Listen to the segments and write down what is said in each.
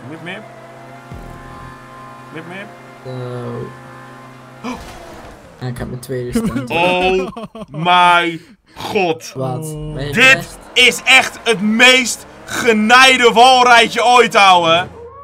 Mip, mip. Mip, mip. Oh. En ik heb mijn tweede stand. Oh my god. Wat? Dit is echt het meest genaaide walrijtje ooit, ouwe.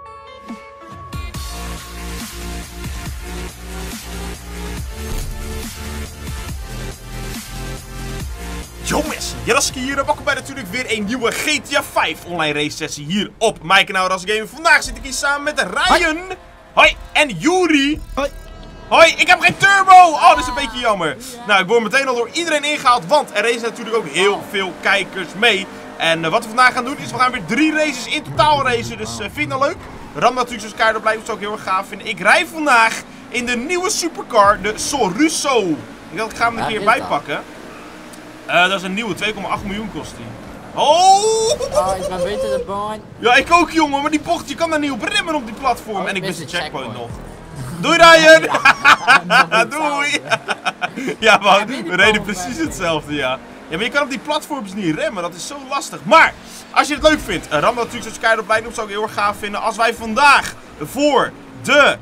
Jongens, Jaraski hier en welkom bij natuurlijk weer een nieuwe GTA 5 online race sessie hier op mijn kanaal Rasgamer. Vandaag zit ik hier samen met Ryan. Hoi. En Yuri. Hoi. Hoi, ik heb geen turbo! Oh, dat is een beetje jammer. Nou, ik word meteen al door iedereen ingehaald, want er racen natuurlijk ook heel veel kijkers mee. En wat we vandaag gaan doen is, we gaan weer 3 races in totaal racen. Dus vind je het nou leuk? Ram natuurlijk zo'n keihard op blijven, dat zou ik heel erg gaaf vinden. Ik rij vandaag in de nieuwe supercar, de Sorusso. Ik dacht, ik ga hem een keer bijpakken. Dat is een nieuwe, 2,8 miljoen kost die. Oh, ik ben beter de baan. Ja, ik ook, jongen, maar die bocht, je kan daar niet op remmen op die platform. En ik mis de checkpoint nog. Doei, Ryan! Doei! Ja, man, we reden precies hetzelfde, ja. Ja, maar je kan op die platforms niet remmen, dat is zo lastig. Maar, als je het leuk vindt, ram natuurlijk zo'n keihard op blijven, dat zou ik heel erg gaaf vinden. Als wij vandaag voor de...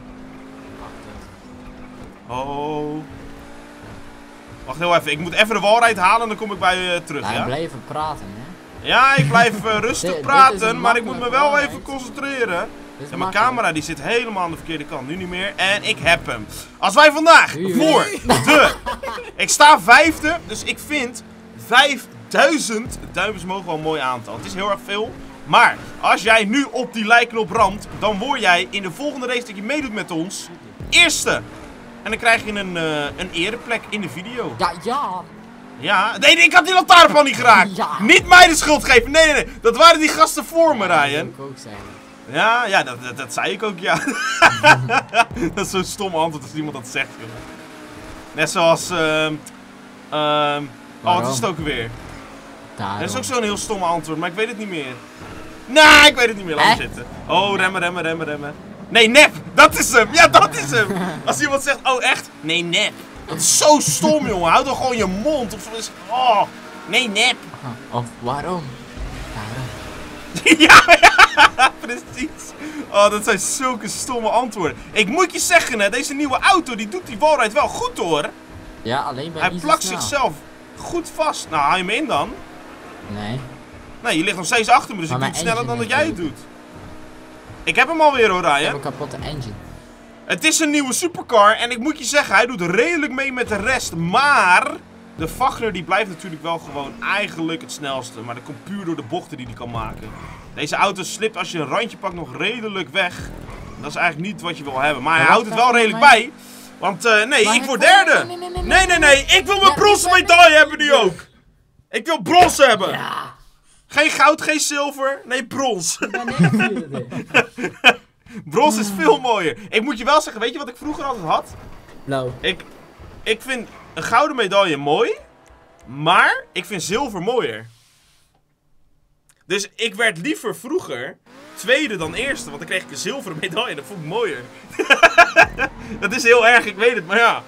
Oh... Wacht heel even, ik moet even de walrijd halen en dan kom ik bij je terug, ja? Blijven praten, hè? Ja, ik blijf rustig praten, maar ik moet me wel even concentreren. En mijn camera die zit helemaal aan de verkeerde kant, nu niet meer. En ik heb hem. Als wij vandaag voor de... Ik sta 5e, dus ik vind 5000 duimpjes mogen wel een mooi aantal. Het is heel erg veel. Maar als jij nu op die like-knop ramt, dan word jij in de volgende race dat je meedoet met ons eerste. En dan krijg je een ereplek in de video. Ja. Ja, nee, ik had die lantaarnpaal niet geraakt. Ja. Niet mij de schuld geven. Nee. Dat waren die gasten voor me, Ryan. Dat ook zijn. Ja, dat zei ik ook, ja. Dat is zo'n stom antwoord als iemand dat zegt, jongen. Net zoals, wat is het ook weer? Daarom. Dat is ook zo'n heel stom antwoord, maar ik weet het niet meer. Nee, ik weet het niet meer. Laat me zitten. Oh, remmen. Nee, nep. Dat is hem. Ja, dat is hem. Als iemand zegt, oh, echt? Nee, nep. Dat is zo stom, jongen. Houd dan gewoon je mond. Of is, oh, nee, nep. Of waarom? Ja, precies. Oh, dat zijn zulke stomme antwoorden. Ik moet je zeggen, hè, deze nieuwe auto, die doet die walrijd wel goed, hoor. Ja, alleen bij Hij plakt zichzelf goed vast. Nou, haal je me in dan? Nee. Nee, je ligt nog steeds achter me, dus Maar ik doe het mijn sneller dan dat engine jij het doet. Ik heb hem alweer, hoor, Ik heb Ryan. een kapotte engine. Het is een nieuwe supercar en ik moet je zeggen, hij doet redelijk mee met de rest. Maar de Wagner die blijft natuurlijk wel gewoon eigenlijk het snelste. Maar dat komt puur door de bochten die hij kan maken. Deze auto slipt als je een randje pakt nog redelijk weg. Dat is eigenlijk niet wat je wil hebben. Maar hij houdt het wel redelijk bij. Want nee, ik word derde. Nee. Ik wil mijn bronzen medaille hebben nu ook. Ik wil brons hebben. Ja. Geen goud, geen zilver. Nee, brons. Ik ben niet vierde. Brons is veel mooier. Ik moet je wel zeggen, weet je wat ik vroeger altijd had? Blauw. Ik vind een gouden medaille mooi, maar ik vind zilver mooier. Dus ik werd liever vroeger tweede dan eerste, want dan kreeg ik een zilveren medaille en dat vond ik mooier. Dat is heel erg, ik weet het, maar ja.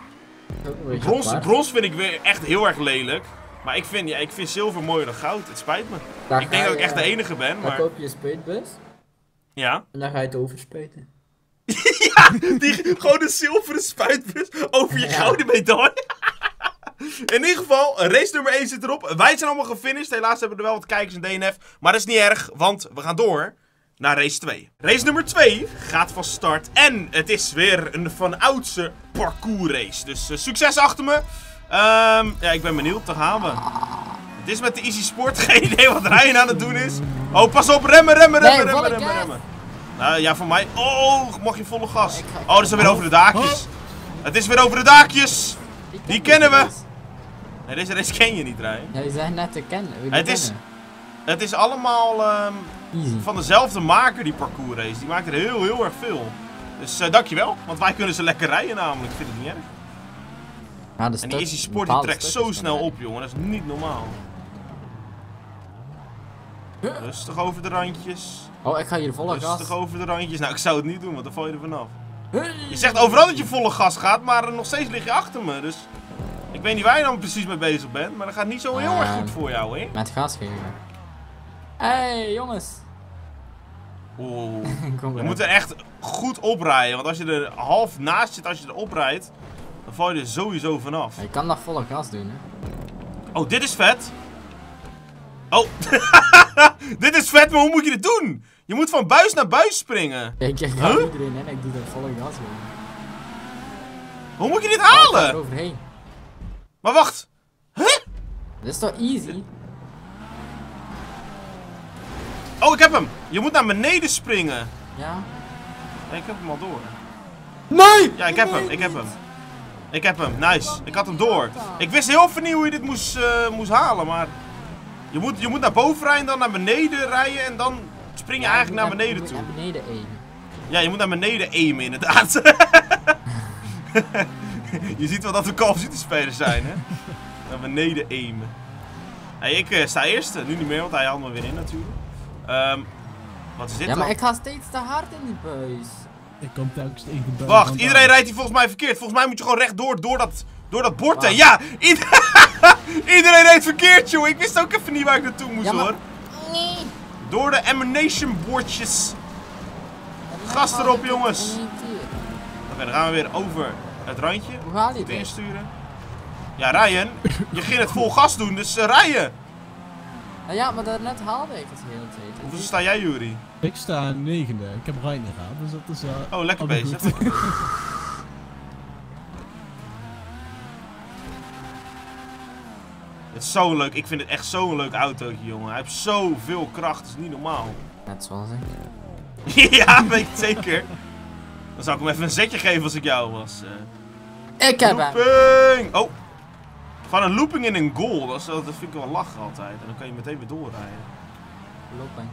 Brons vind ik weer echt heel erg lelijk. Maar ik vind zilver mooier dan goud, het spijt me. Ik denk dat ik echt de enige ben, Dan maar... koop je een spuitbus Ja. en dan ga je het overspuiten. Ja, gewoon een zilveren spuitbus over je gouden medaille. In ieder geval, race nummer 1 zit erop. Wij zijn allemaal gefinished. Helaas hebben we er wel wat kijkers in DNF. Maar dat is niet erg, want we gaan door naar race 2. Race nummer 2 gaat van start. En het is weer een van oudste parcours race. Dus succes achter me. Ja, ik ben benieuwd. Daar gaan we. Het is met de Easy Sport. Geen idee wat Ryan aan het doen is. Oh, pas op. Remmen. Ja, voor mij. Oh, mag je volle gas. Oh, dat is weer over de daakjes. Het is weer over de daakjes. Die kennen we. Nee, deze race ken je niet, Ryan. Ja, die zijn net te kennen. Het is allemaal Easy. van dezelfde maker, die parcours race. Die maakt er heel erg veel. Dus dankjewel, want wij kunnen ze lekker rijden namelijk. Ik vind het niet erg. Ja, En die Easy Sport die trekt zo snel op, jongen. Dat is niet normaal. Rustig over de randjes. Oh, ik ga hier volle gas. Rustig over de randjes. Nou, ik zou het niet doen, want dan val je er vanaf. Je zegt overal dat je volle gas gaat, maar nog steeds lig je achter me. Dus ik weet niet waar je dan precies mee bezig bent, maar dat gaat niet zo heel erg goed voor jou, hè? Met gas geven. Hey, jongens. Oeh. Kom Je maar. moet er echt goed oprijden. Want als je er half naast zit, als je erop rijdt, dan val je er sowieso vanaf. Ja, je kan nog volle gas doen, hè. Oh, dit is vet. Oh. Dit is vet, maar hoe moet je dit doen? Je moet van buis naar buis springen. Ja, ik ga iedereen in en ik doe er volle gas in. Hoe moet je dit Ik ga halen? er overheen. Maar wacht. Dat is toch easy? Oh, ik heb hem. Je moet naar beneden springen. Ja. Ja, ik heb hem al door. Nee! Ja, ik heb hem. Ik heb hem. Ik heb hem. Nice. Ik had hem door. Ik wist heel even niet hoe je dit moest halen, maar... Je moet naar boven rijden, dan naar beneden rijden en dan spring je eigenlijk naar beneden toe. Naar beneden één. Ja, je moet naar beneden aimen inderdaad. Je ziet wel dat we Call of Duty spelers zijn, hè? Naar beneden aimen. Hey, ik sta eerste. Nu niet meer, want hij haalt me weer in natuurlijk. Wat is dit Ja, dan? maar ik ga steeds te hard in die buis. Ik kom telkens tegen de buis. Wacht, iedereen rijdt hier volgens mij verkeerd. Volgens mij moet je gewoon rechtdoor door dat bord heen. Ja! Iedereen rijdt verkeerd, joh. Ik wist ook even niet waar ik naartoe moest, Ja, maar- hoor. Nee. Door de emanation bordjes. Gas erop, jongens. Oké, dan gaan we weer over het randje. Hoe haal je Goed dit? insturen. Ja, Ryan, je ging het vol gas doen, dus rijden. Nou ja, maar daarnet haalde ik het de hele tijd. Hoeveel sta jij, Juri? Ik sta 9e. Ik heb Reiner gehad, dus dat is Oh, lekker allemaal bezig. goed. Het is zo leuk. Ik vind het echt zo'n leuk autootje, jongen. Hij heeft zoveel kracht, dat is niet normaal. Net zoals ik. Ja, weet ik het zeker. Dan zou ik hem even een zetje geven als ik jou was. Ik heb hem. Looping! Oh! Van een looping in een goal, dat vind ik wel lachen altijd. En dan kan je meteen weer doorrijden. Looping.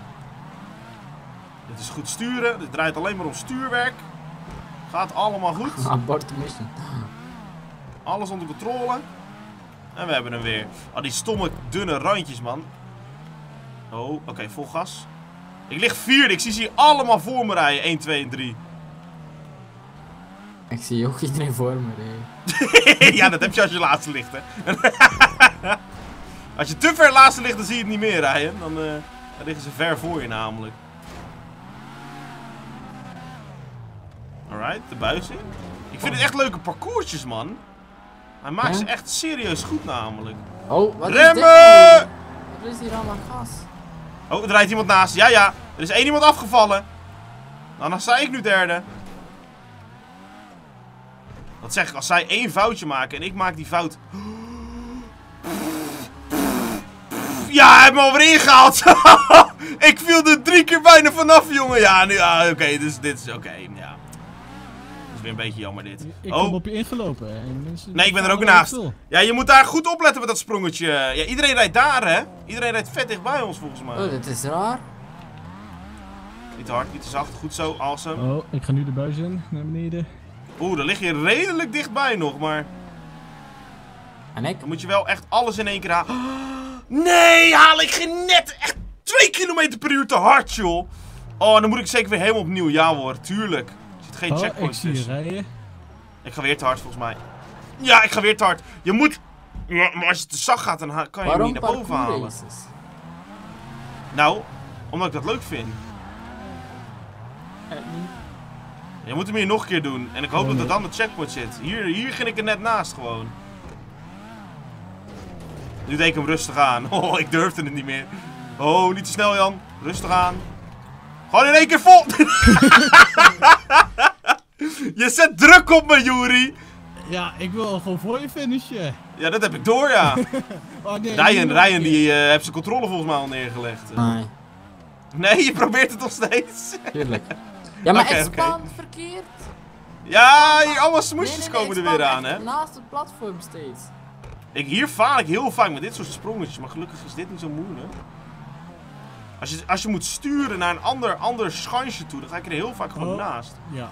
Dit is goed sturen, dit draait alleen maar om stuurwerk. Gaat allemaal goed. Abort the mission. Alles onder controle. En we hebben hem weer. Oh, die stomme dunne randjes, man. Oh, oké, vol gas. Ik lig vierde, ik zie ze hier allemaal voor me rijden. 1, 2 en 3. Ik zie ook iedereen voor me rijden. Ja, dat heb je als je laatste ligt, hè. Als je te ver laatste ligt, dan zie je het niet meer rijden. Dan liggen ze ver voor je namelijk. Alright, de buis in. Ik vind het echt leuke parcoursjes, man. Hij maakt ze echt serieus goed namelijk. Oh, wat Remmen! is dit? Wat is hier allemaal gas? Oh, er rijdt iemand naast. Ja, ja. Er is één iemand afgevallen. Nou, dan sta ik nu derde. Wat zeg ik, als zij één foutje maken en ik maak die fout... Ja, hij heeft me alweer ingehaald. Ik viel er 3 keer bijna vanaf, jongen. Ja, nu, oké, dus dit is oké. Ja. Dat is weer een beetje jammer dit. Ik kom op je ingelopen. En mensen Nee, ik ben er ook staan naast. stil. Ja, je moet daar goed opletten met dat sprongetje. Ja, iedereen rijdt daar, hè? Iedereen rijdt vet dicht bij ons, volgens mij. Oh, dit is raar. Niet te hard, niet te zacht. Goed zo, awesome. Oh, ik ga nu de buis in, naar beneden. Oeh, daar lig je redelijk dichtbij nog, maar... En ik? Dan moet je wel echt alles in één keer halen. Nee, haal ik geen net echt 2 km per uur te hard, joh. Oh, dan moet ik zeker weer helemaal opnieuw. Ja hoor, tuurlijk. Er zit geen Oh, ik checkpoint zie je tussen. rijden. Ik ga weer te hard, volgens mij. Ja, ik ga weer te hard. Je moet... Ja, maar als je te zacht gaat, dan kan je hem Waarom niet naar boven halen. parcoursraces? Nou, omdat ik dat leuk vind. Niet. Je moet hem hier nog een keer doen. En ik hoop dat er dan de checkpoint zit. Hier ging ik er net naast gewoon. Nu deed ik hem rustig aan. Oh, ik durfde het niet meer. Oh, niet te snel, Jan. Rustig aan. Gewoon in één keer vol. Je zet druk op me, Juri. Ja, ik wil gewoon voor je finishen. Ja, dat heb ik door, ja. Oh, nee, Ryan die heeft zijn controle volgens mij al neergelegd. Nee, Nee, je probeert het nog steeds. tuurlijk. Ja, maar Oké, ik oké. span verkeerd. Ja, hier allemaal Nee, smoesjes nee, komen ik er weer span aan, hè. echt naast het platform steeds. Hier faal ik heel vaak met dit soort sprongetjes, maar gelukkig is dit niet zo moeilijk. Als je moet sturen naar een ander schansje toe, dan ga ik er heel vaak gewoon Oh. naast. Ja.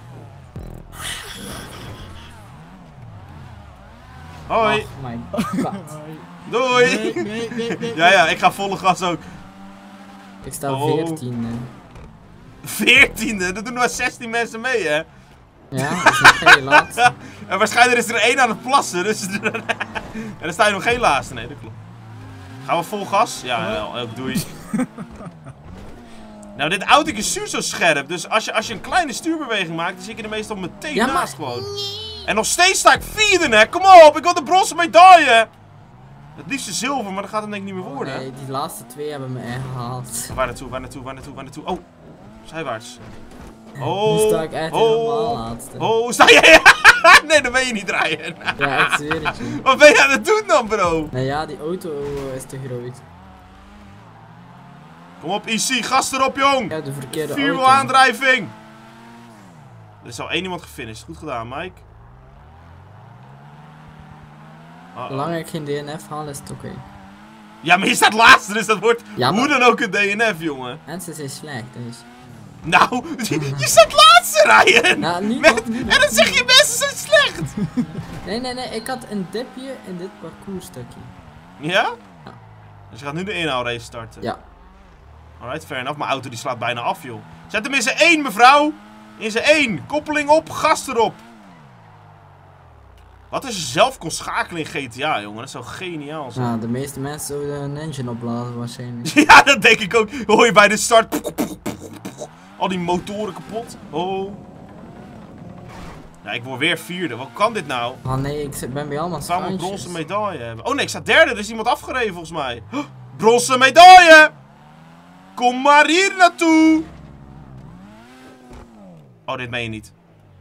Hoi, Oh mijn god. doei! Nee. Ja, ik ga volle gas ook. Ik sta Oh. 14e. 14e, er doen maar 16 mensen mee, hè? Ja, dat is nog geen laatste. En waarschijnlijk is er 1 aan het plassen, dus... en dan sta je nog geen laatste, nee, dat klopt. Gaan we vol gas? Ja, ook doei. Nou, dit auto is zo scherp. Dus als je een kleine stuurbeweging maakt, dan zit je er meestal meteen Ja, naast gewoon. En nog steeds sta ik vierde, hè. Kom op, ik wil de bronzen medaille. Het liefste zilver, maar dat gaat hem denk ik niet meer worden. Nee, die laatste 2 hebben me echt gehaald. Waar naartoe, waar naartoe, waar naartoe, waar naartoe? Oh, zijwaarts. Nu Oh, sta ik echt helemaal laatste. oh, sta je? Nee, dan ben je niet rijden. Ja, ik zweer het je. Wat ben je aan het doen dan, bro? Nou ja, die auto is te groot. Kom op, IC, gas erop, jong. Ja, de verkeerde Vierwiel auto. aandrijving. Er is al één iemand gefinished. Goed gedaan, Mike. Zolang ik geen DNF haal, is het oké. Ja, maar je staat laatste, dus dat wordt Ja, hoe maar- dan ook een DNF, jongen. En ze zijn slecht, dus. Nou, je staat laatste, Ryan. Nou, niet Met- nog, niet en nog, dan zeg niet je mensen zijn slecht. Nee, ik had een dipje in dit parcourstukje. Ja? Ja. Dus je gaat nu de inhaalrace starten. Ja. Alright, fair enough. Mijn auto die slaat bijna af, joh. Zet hem in zijn 1, mevrouw. In zijn 1. Koppeling op, gas erop. Wat is er zelf kon schakelen in GTA, jongen? Dat zou geniaal zijn. Nou, de meeste mensen zouden een engine opladen waarschijnlijk. Ja, dat denk ik ook. Hoor je bij de start. Al die motoren kapot. Oh. Ja, ik word weer vierde. Wat kan dit nou? Oh nee, ben bij allemaal Ik zou een standjes. bronzen medaille hebben. Oh nee, ik sta derde. Er is iemand afgereden volgens mij. Oh, bronzen medaille! Kom maar hier naartoe! Oh, dit meen je niet.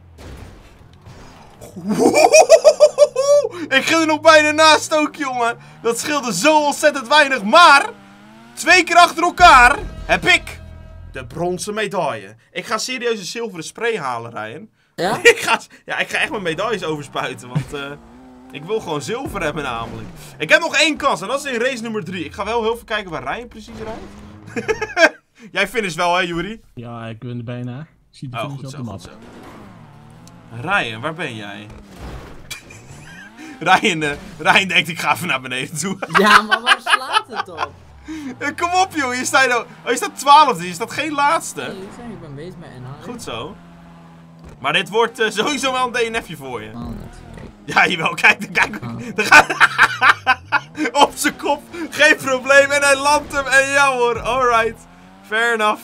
Ik ging er nog bijna naast ook, jongen. Dat scheelde zo ontzettend weinig. Maar 2 keer achter elkaar heb ik de bronzen medaille. Ik ga serieus een zilveren spray halen, Ryan. Ja? Ik ga echt mijn medailles overspuiten, want ik wil gewoon zilver hebben namelijk. Ik heb nog 1 kans en dat is in race nummer 3. Ik ga wel heel even kijken waar Ryan precies rijdt. Jij finisht wel, hè, Juri? Ja, ik ben er bijna. Ik zie de Oh, finish goed op zo, de goed map. zo. Ryan, waar ben jij? Ryan denkt, ik ga even naar beneden toe. Ja, maar waar slaat het op? Kom op, joh. Je staat, nou, je staat 12e. Je staat geen laatste. Nee, ik ben bezig met inhalen. Goed zo. Maar dit wordt sowieso wel een DNF'je voor je. Oh, net. Kijk. Ja, jawel. Kijk. Oh. Daar gaat... Op zijn kop. Geen probleem. En hij landt hem. En ja hoor. Alright. Fair enough.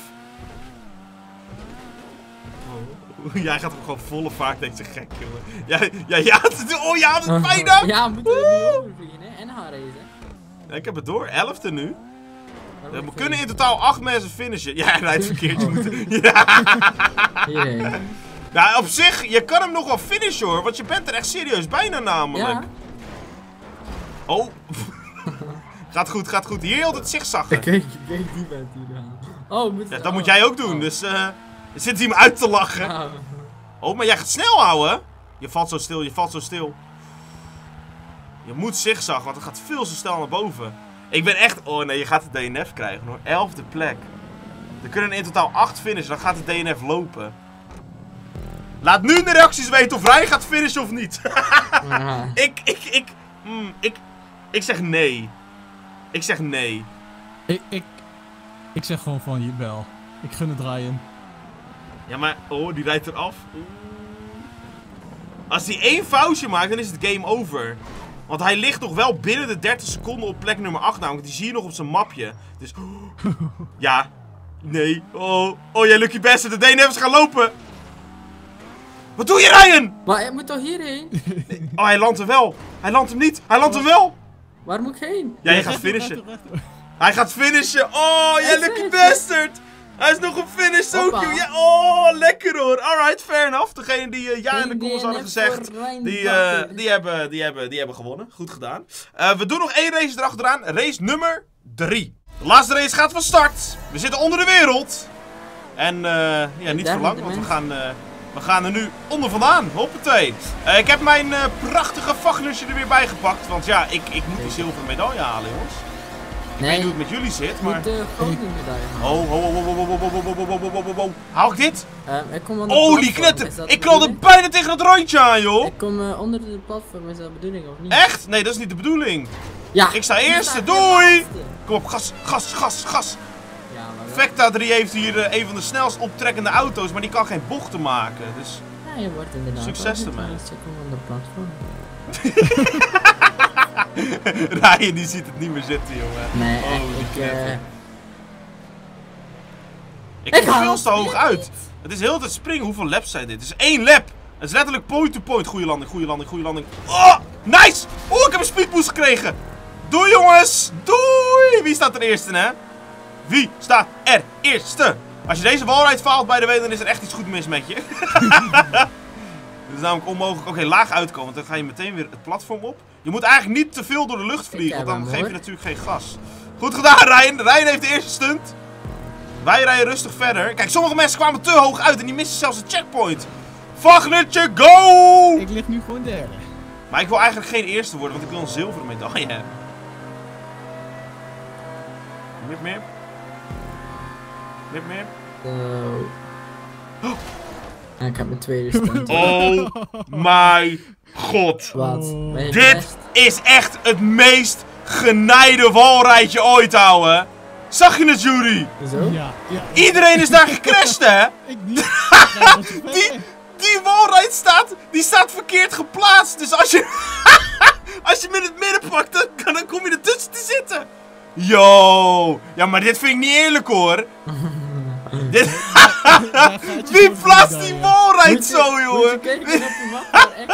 Oh, jij gaat hem gewoon volle vaart. Deze gek, jongen. Ja, oh, je had het bijna. Ja, we moeten er nu overvliegen, hè? En haar racen. Ja, ik heb het door. 11e nu. Waarom We ik kunnen in vind- totaal 8 mensen finishen. Ja, hij rijdt verkeerd. Je Oh. moet... Ja. Hierheen. Ja, op zich, je kan hem nog wel finishen hoor, want je bent er echt serieus bijna namelijk. Ja. Oh. Gaat goed. Hier heel het zigzaggen. Kijk, die bent hier aan. Oh, moet Ja, dat moet jij ook doen, dus zit hij me uit te lachen. Ah. Oh, maar jij gaat snel houden. Je valt zo stil. Je moet zigzaggen, want het gaat veel zo snel naar boven. Ik ben echt... Oh nee, je gaat de DNF krijgen hoor. 11e plek. Er kunnen in totaal 8 finishen, dan gaat de DNF lopen. Laat nu in de reacties weten of Ryan gaat finishen of niet. Ja. Ik zeg nee. Ik zeg nee. Ik zeg gewoon van jawel. Ik gun het Ryan. Ja, maar... Oh, die rijdt eraf. Als hij 1 foutje maakt, dan is het game over. Want hij ligt nog wel binnen de 30 seconden op plek nummer 8 namelijk. Die zie je nog op zijn mapje. Dus... Ja. Nee. Oh, jij lucky bastard. De DNF's gaan lopen. Wat doe je, Ryan? Maar je moet toch hierheen? Oh, hij landt er wel. Hij landt hem niet. Hij landt hem wel. Waar moet ik heen? Ja, je gaat finishen. Hij gaat finishen. Oh, jij lucky bastard. Hij is nog op finish, zo Hoppa. cute. Ja, oh, lekker hoor. Alright, fair enough. Degene die ja in de Geen comments hadden DNF gezegd, voor Ryan die hebben gewonnen. Goed gedaan. We doen nog 1 race erachteraan. Race nummer 3. De laatste race gaat van start. We zitten onder de wereld. En ja, niet voor lang, want we gaan er nu onder vandaan. Hoppatee. Ik heb mijn prachtige Vagnusje er weer bij gepakt. Want ja, ik moet die zilveren medaille halen, jongens. Ik weet niet hoe het met jullie zit, Je maar... moet de gouden medaille halen. Oh. Haal ik dit? Ik kom aan de Holy platform, knetter! is dat Ik de knalde bedoeling? bijna tegen het randje aan, joh! Ik kom onder de platform, is dat de bedoeling of niet? Echt? Nee, dat is niet de bedoeling. Ja! Ik sta je eerste, staat doei! laatste. Kom op, gas. Ja, maar wel. Vecta 3 heeft hier een van de snelst optrekkende auto's, maar die kan geen bochten maken. Dus Ja, je wordt inderdaad. Succes wel ermee. goed, Ik kom aan de platform. Ryan die ziet het niet meer zitten, jongen. Nee, Holy ik... knetter. Ik kom haal veel te het hoog weer uit. niet. Het is heel tijd springen. Hoeveel laps zijn dit? Het is 1 lap. Het is letterlijk point to point. Goeie landing, goede landing, goede landing. Oh, nice! Oh, ik heb een speedboost gekregen. Doei jongens. Doei. Wie staat er eerste, hè? Wie staat er eerste? Als je deze wallride faalt bij de way, dan is er echt iets goed mis met je. Het is namelijk onmogelijk. Oké, laag uitkomen, want dan ga je meteen weer het platform op. Je moet eigenlijk niet te veel door de lucht vliegen, want dan geef je natuurlijk geen gas. Goed gedaan, Ryan. Ryan heeft de eerste stunt. Wij rijden rustig verder. Kijk, sommige mensen kwamen te hoog uit en die missen zelfs een checkpoint. Vagnertje, go! Ik lig nu gewoon derde. Maar ik wil eigenlijk geen eerste worden, want ik wil een zilveren medaille hebben. Mip meer. Mip meer. Ja, ik heb mijn tweede stunt. Oh my god. Wat? Oh. Ben je Dit gepest? is echt het meest genaaide walrijtje ooit, ouwe. Zag je het, Jury? Zo? Ja, ja. Iedereen is daar gecrashed, hè? Ik niet. Ja, dat is vet. Die wallride staat verkeerd geplaatst. Dus als je, als je hem in het midden pakt, dan kom je ertussen te zitten. Yo. Ja, maar dit vind ik niet eerlijk, hoor. Dit... Daar gaat je Wie zilveren plaatst die medaille. wallride Moet je- zo, Moet je jongen? kijken op de map waar ik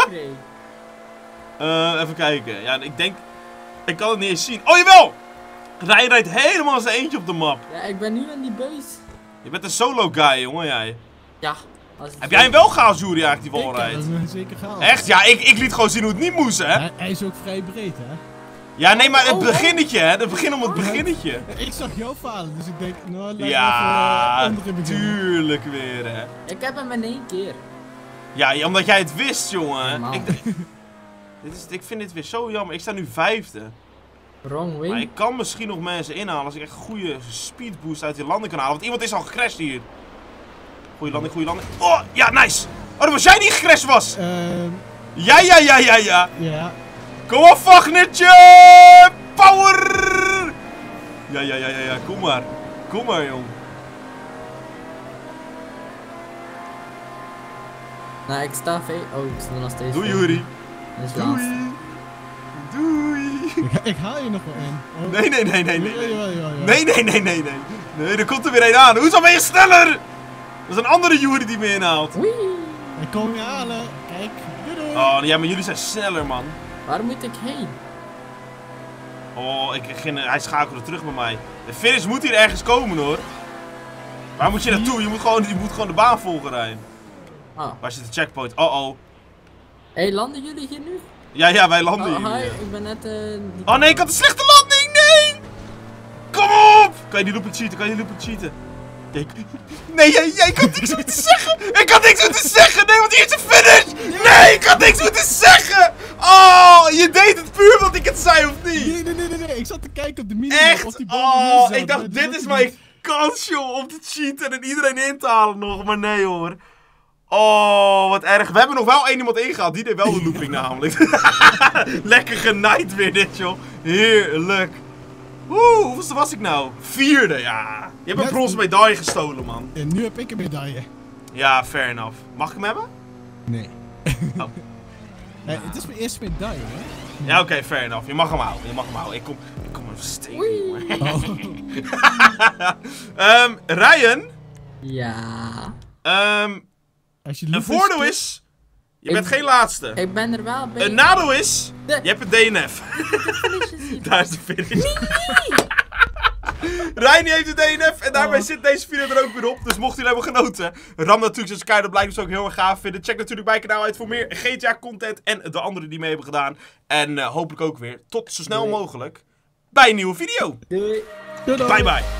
reed. Even kijken. Ja, ik denk... Ik kan het niet eens zien. Oh, jawel! Ryan rijdt helemaal als eentje op de map. Ja, ik ben nu in die buis. Je bent een solo guy, jongen, jij. Ja. Als het Heb jij hem wel gehaald, Jury, eigenlijk, die Ik heb wallride? hem zeker gehaald. Echt? Ja, ik liet gewoon zien hoe het niet moest, hè? Hij is ook vrij breed, hè? Ja, nee, maar het Oh, beginnetje, hè? Het begin om het beginnetje. Ik zag jou falen, dus ik denk, nou, laat Ja, even onderin beginnen. tuurlijk weer, hè? Ik heb hem in 1 keer. Ja, omdat jij het wist, jongen. Normaal. Ik vind dit weer zo jammer. Ik sta nu 5e. Wrong Maar way. ik kan misschien nog mensen inhalen als ik echt een goede speedboost uit die landing kan halen. Want iemand is al gecrashed hier. Goeie landing, goede landing. Oh, ja, nice! Oh, dat was jij die gecrashed was! Ja. Ja. Kom op, Vagnertje! Power! Ja. Kom maar. Kom maar, jong. Nou, ik sta V. Oh, ik sta nog steeds. Doei, V. Jury. Dat is laatste. Doei. Ik haal je nog wel in. Oh. Nee. Ja. Nee, er komt er weer een aan. Hoezo ben je sneller? Dat is een andere Jury die me inhaalt. Wee. Ik kom je halen. Kijk. Doei. Oh, ja, maar jullie zijn sneller, man. Waar moet ik heen? Oh, hij schakelde terug bij mij. De finish moet hier ergens komen, hoor. Waar moet je naartoe? Je moet gewoon de baan volgen, Rijn. Ah. Waar zit de checkpoint? Oh. Hey, landen jullie hier nu? Ja, wij landen Oh, hi, hier. ik ben net die- Oh nee, ik had een slechte landing! Nee! Kom op! Kan je die looping cheaten? Nee, jij kan niks meer te zeggen! Ik kan niks meer te zeggen! Nee, want hier is de finish! Nee, ik kan niks meer te zeggen! Oh, je deed het puur omdat ik het zei, of niet? Nee. Ik zat te kijken op de minimap. Of Echt? die bovenin Oh, zat. ik dacht, Maar dit dat is niet. mijn kans, joh, om te cheaten en iedereen in te halen nog. Maar nee, hoor. Oh, wat erg. We hebben nog wel één iemand ingehaald. Die deed wel de looping namelijk. Lekker genaaid weer dit, joh. Heerlijk. Hoeveelste was ik nou? 4e, ja. Je hebt een bronzen medaille gestolen, man. En nu heb ik een medaille. Ja, fair enough. Mag ik hem hebben? Nee. Oh. Het is mijn eerste medaille, hè? Ja, oké, fair enough. Je mag hem houden. Ik kom even steken, Oei. jongen. Ryan. Ja. Als je Een loop voordeel is, je bent geen laatste. Ik ben er wel bij. Een nadeel is, De- je hebt een DNF. Daar is de finish. Reini heeft de DNF en daarmee zit deze video er ook weer op. Dus mocht jullie hebben genoten, ram natuurlijk zijn sky, dat blijkt dus ook heel erg gaaf vinden. Check natuurlijk mijn kanaal uit voor meer GTA content en de anderen die mee hebben gedaan. En hopelijk ook weer tot zo snel mogelijk bij een nieuwe video. Doei. Doei. Bye bye.